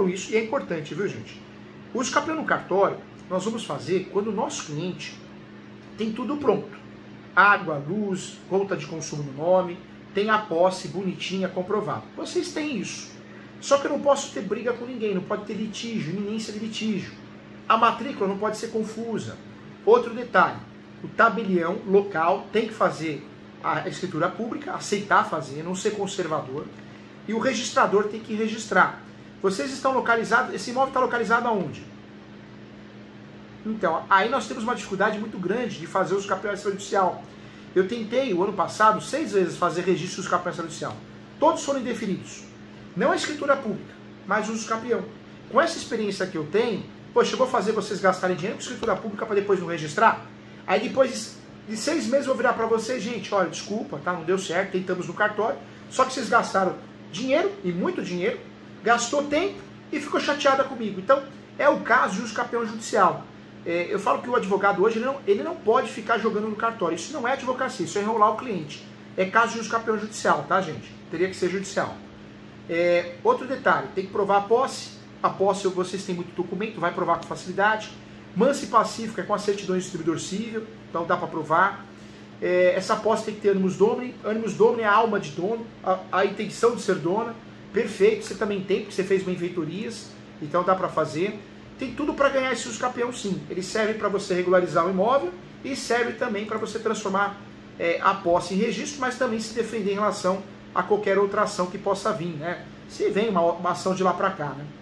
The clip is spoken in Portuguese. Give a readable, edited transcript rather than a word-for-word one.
isso, e é importante, viu, gente? O uso capião no cartório, nós vamos fazer quando o nosso cliente tem tudo pronto. Água, luz, conta de consumo no nome, tem a posse bonitinha, comprovada. Vocês têm isso. Só que eu não posso ter briga com ninguém, não pode ter litígio, iminência de litígio. A matrícula não pode ser confusa. Outro detalhe, o tabelião local tem que fazer a escritura pública, aceitar fazer, não ser conservador, e o registrador tem que registrar. Vocês estão localizados, esse imóvel está localizado aonde? Então, aí nós temos uma dificuldade muito grande de fazer os capião extrajudicial. Eu tentei, o ano passado, 6 vezes fazer registro dos capião extrajudicial. Todos foram indeferidos. Não a escritura pública, mas o uso capião. Com essa experiência que eu tenho, poxa, eu vou fazer vocês gastarem dinheiro com escritura pública para depois não registrar? Aí depois de 6 meses eu vou virar para vocês, gente, olha, desculpa, tá, não deu certo, tentamos no cartório, só que vocês gastaram dinheiro, e muito dinheiro, gastou tempo e ficou chateada comigo. Então, é o caso de uso capião judicial. Eu falo que o advogado hoje, ele não pode ficar jogando no cartório. Isso não é advocacia, isso é enrolar o cliente. É caso de uso capião judicial, tá, gente? Teria que ser judicial. Outro detalhe, tem que provar a posse. A posse, vocês têm muito documento, vai provar com facilidade. Mansa e pacífica é com a certidão de distribuidor civil, então dá para provar. Essa posse tem que ter animus domini. Animus domini é a alma de dono, a intenção de ser dona. Perfeito, você também tem, porque você fez benfeitorias, então dá para fazer. Tem tudo para ganhar esse uso capião, sim. Ele serve para você regularizar o imóvel e serve também para você transformar a posse em registro, mas também se defender em relação a qualquer outra ação que possa vir, né? Se vem uma ação de lá para cá, né?